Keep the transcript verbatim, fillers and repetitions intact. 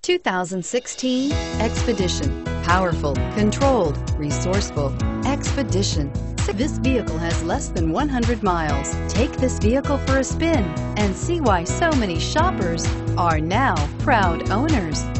two thousand sixteen Expedition. Powerful, controlled, resourceful. Expedition. This vehicle has less than one hundred miles. Take this vehicle for a spin and see why so many shoppers are now proud owners.